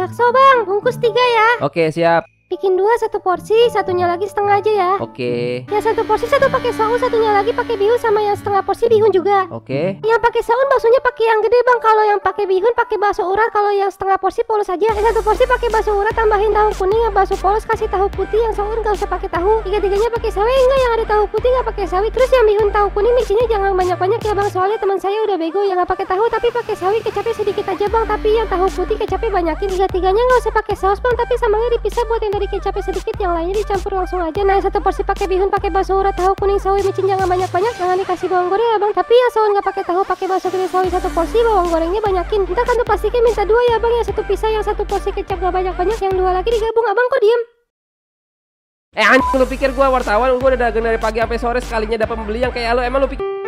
Bakso bang, bungkus 3 ya. Oke, siap. Bikin 2 1 porsi, satunya lagi setengah aja ya. Oke. Yang 1 porsi 1 pakai saus, satunya lagi pakai bihun, sama yang setengah porsi bihun juga. Oke. Yang pakai saus baksonya pakai yang gede bang. Kalau yang pakai bihun pakai bakso urat. Kalau yang setengah porsi polos aja. Yang 1 porsi pakai bakso urat, tambahin tahu kuning. Yang bakso polos kasih tahu putih. Yang saus nggak usah pakai tahu. Tiga-tiganya pakai sawi enggak? Yang ada tahu putih nggak pakai sawi. Terus yang bihun tahu kuning micinnya jangan banyak-banyak ya bang. Soalnya teman saya udah bego yang nggak pakai tahu tapi pakai sawi. Kecapnya sedikit aja bang. Tapi yang tahu putih kecapnya banyakin. Tiga-tiganya nggak usah pakai saus bang. Tapi sambalnya dipisah buat yang dari kecapnya sedikit. Yang lainnya dicampur langsung aja. Nah, 1 porsi pakai bihun, pakai bakso urat, tahu kuning, sawi, micin jangan banyak-banyak. Jangan dikasih bawang goreng ya bang. Tapi yang saus nggak pakai tahu, pakai bakso gede sawi 1 porsi, bawang gorengnya banyakin. Ntar kantong plastiknya minta 2 ya bang. Yang 1 pisah, yang 1 porsi kecap nggak banyak-banyak, yang 2 lagi digabung. Abang kok diem? Anjing, lu pikir gua wartawan? Gua udah dagang dari pagi sampai sore, sekalinya dapat pembeli yang kayak lu. Emang lu pikir